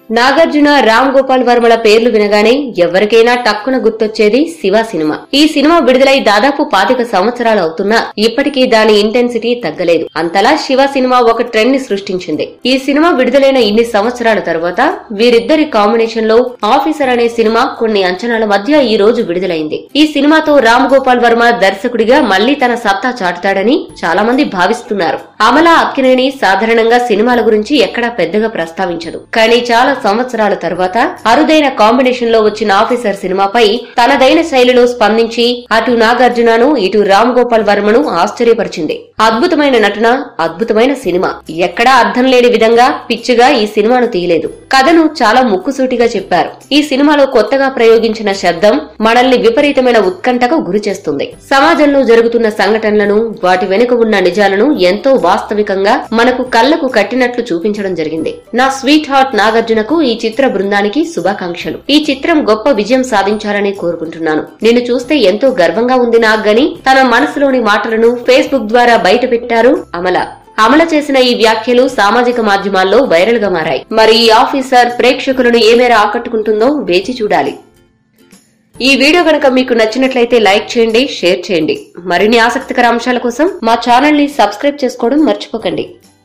నాగార్జున, రామ్ గోపాల్ వర్మల పేర్లు వినగానే ఎవరికైనా టక్కున గుర్తొచ్చేది శివ సినిమా. ఈ సినిమా విడుదలై దాదాపు 25 సంవత్సరాలు అవుతున్నా ఇప్పటికీ దాని ఇంటెన్సిటీ తగ్గలేదు. అంతలా శివ సినిమా ఒక ట్రెండ్ ని సృష్టించింది. ఈ సినిమా విడుదలైన ఇన్ని సంవత్సరాల తర్వాత వీరిద్దరి కాంబినేషన్ లో ఆఫీసర్ అనే సినిమా కొన్ని అంచనాల మధ్య ఈ రోజు విడుదలైంది. ఈ సినిమాతో రామ్ గోపాల్ వర్మ దర్శకుడిగా మళ్లీ తన సత్తా చాటుతాడని చాలా మంది భావిస్తున్నారు. అమల అక్కినేని సాధారణంగా సినిమాల గురించి ఎక్కడా పెద్దగా ప్రస్తావించదు. కానీ చాలా సంవత్సరాల తర్వాత అరుదైన కాంబినేషన్ లో వచ్చిన ఆఫీసర్ సినిమాపై తనదైన శైలిలో స్పందించి అటు నాగార్జునను ఇటు రామ్ గోపాల్ వర్మను ఆశ్చర్యపరిచింది. అద్భుతమైన నటన, అద్భుతమైన సినిమా. ఎక్కడా అర్థం లేని విధంగా పిచ్చిగా ఈ సినిమాను తీయలేదు. కథను చాలా ముక్కుసూటిగా చెప్పారు. ఈ సినిమాలో కొత్తగా ప్రయోగించిన శబ్దం మనల్ని విపరీతమైన ఉత్కంఠకు గురిచేస్తుంది. సమాజంలో జరుగుతున్న సంఘటనలను, వాటి వెనుక ఉన్న నిజాలను ఎంతో వాస్తవికంగా మనకు కళ్లకు కట్టినట్లు చూపించడం జరిగింది. నా స్వీట్ హార్ట్ నాగార్జునకు ఈ చిత్ర బృందానికి శుభాకాంక్షలు. ఈ చిత్రం గొప్ప విజయం సాధించాలని కోరుకుంటున్నాను. నిన్ను చూస్తే ఎంతో గర్వంగా ఉంది నాగని తన మనసులోని మాటలను ఫేస్బుక్ ద్వారా బయటపెట్టారు అమల. అమల చేసిన ఈ వ్యాఖ్యలు సామాజిక మాధ్యమాల్లో వైరల్ గా మారాయి. మరి ఈ ఆఫీసర్ ప్రేక్షకులను ఏ మేర ఆకట్టుకుంటుందో వేచి చూడాలి. ఈ వీడియో గనక మీకు నచ్చినట్లయితే లైక్ చేయండి, షేర్ చేయండి. మరిన్ని ఆసక్తికర అంశాల కోసం మా ఛానల్ ని సబ్స్క్రైబ్ చేసుకోవడం మర్చిపోకండి.